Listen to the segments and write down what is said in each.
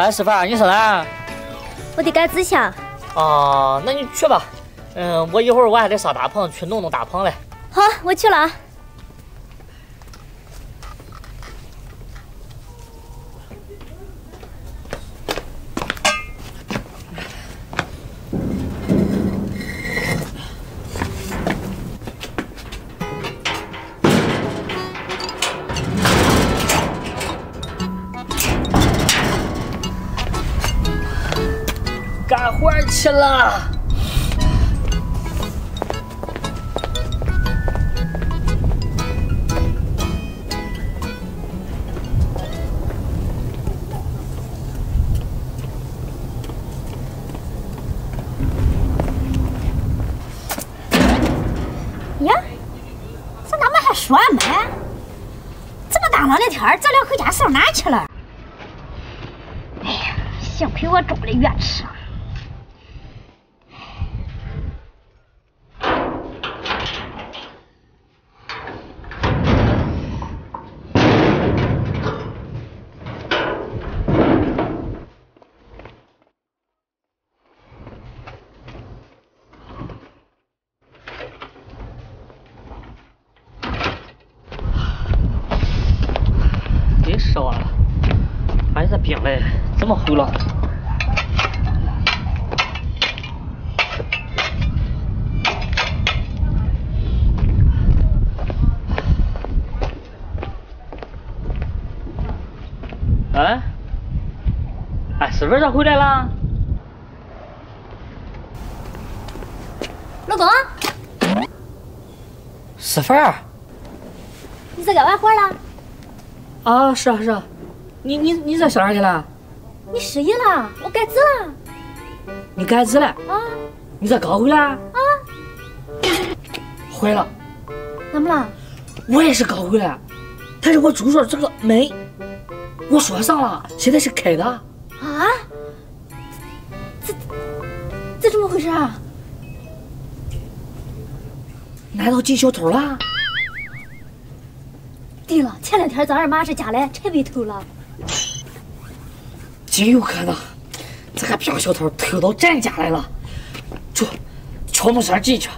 哎，师傅，你说呢？ 我得赶纸箱。 哦，那你去吧。我一会儿我还得上大棚去弄大棚嘞。 好，我去了啊。 干活去了。 呀，这俺们还说没？这么大冷的天儿，咱俩回家上哪儿去了？哎呀，幸亏我种的原吃。 别烧了，哎，这冰嘞这么厚了。哎，媳妇咋回来了？ 老公， 媳妇儿。 你在干完活了？ 啊，是啊是啊，你这上哪去了？ 你失忆了？我改纸了。 你改纸了？ 啊。 你这刚回来？啊。坏了。 怎么了？ 我也是刚回来，但是我住所这个门，我锁上了，现在是开的。 啊？这怎么回事啊？ 难道进小偷了？ 对了，前两天咱二妈这家来柴被偷了。 真有可能，这个骗小偷偷到咱家来了。走，敲门声进去。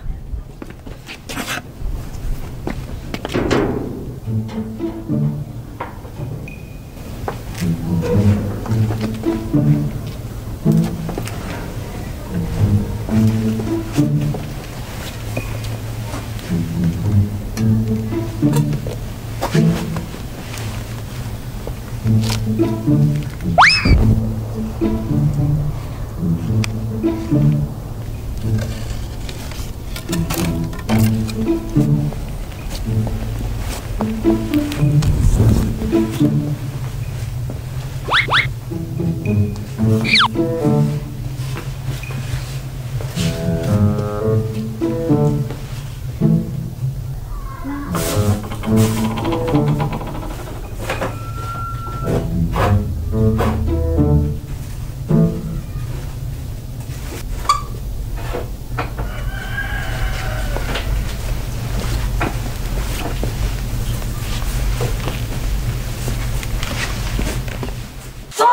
走！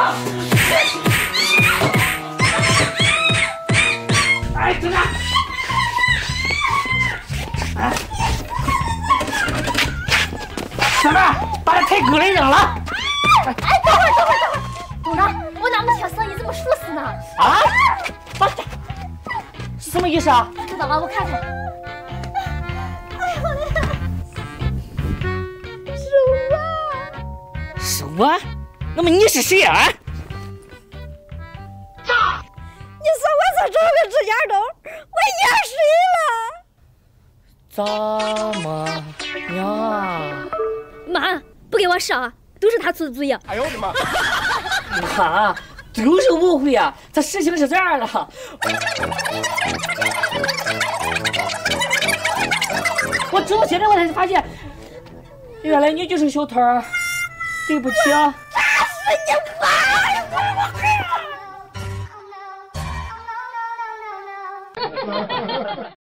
哎，等着！哎，小妹，把这抬沟里扔了！ 哎，等会儿，董事长，我哪么听声音这么熟悉呢？ 啊？把这什么意思啊？ 不知道啊，我看看。哎呀，我的， 是我？那么你是谁啊？ 你说我是找个指甲刀，我淹水了。 怎么样？ 妈，不给我上，都是他出的主意。 哎呦我的妈！ 你看啊，都是误会啊！这事情是这样的，我直到现在我才发现，原来你就是小偷。对不起啊！ 打死你妈！